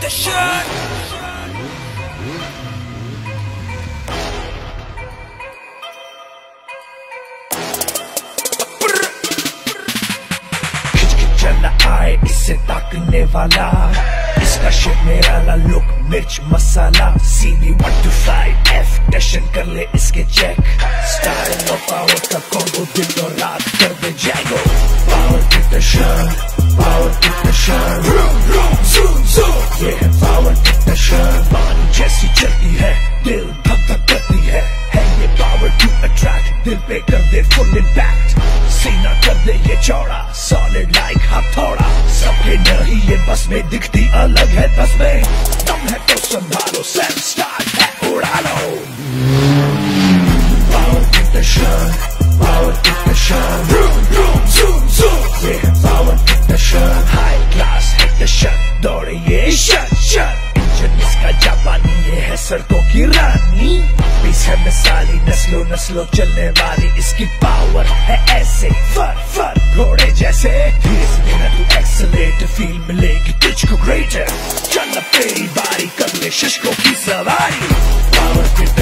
आए इससे ताकने वाला, इसका शेप मेरा ला लुक मिर्च मसाला। CB125F टेंशन कर ले इसके चेक, स्टाइल और पावर का कॉम्बो दिन और रात कर दे जैगो। पावर की टशन, पावर की टशन, zoom zoom, ये है पावर की टशन। पानी जैसी चलती है, दिल धक धक करती है ये पावर टू अट्रैक्ट, दिल पे कर दे फुल इम्पैक्ट। सीना कर दे ये चौड़ा, सॉलिड लाइक हथौड़ा। सबके नहीं ये बस में दिखती अलग है तस्में, दम है तो संभालो, सेल्फ स्टार्ट है उड़ा लो। पावर की टशन, पावर की टशन, zoom zoom, ये है पावर की टशन। हाई क्लास है टशन, दौड़े ये शट शट, इंजन इसका जापानी, ये है सड़कों की रानी। पीस है मिसाली, नस्लों नस्लों चलने वाली, इसकी पावर है ऐसे फर फर घोड़े जैसे। धीरे से देना तू एक्सेलेट, फील मिलेगी तुझको ग्रेटर। चल अब तेरी बारी, कर ले शशकों की सवारी। पावर की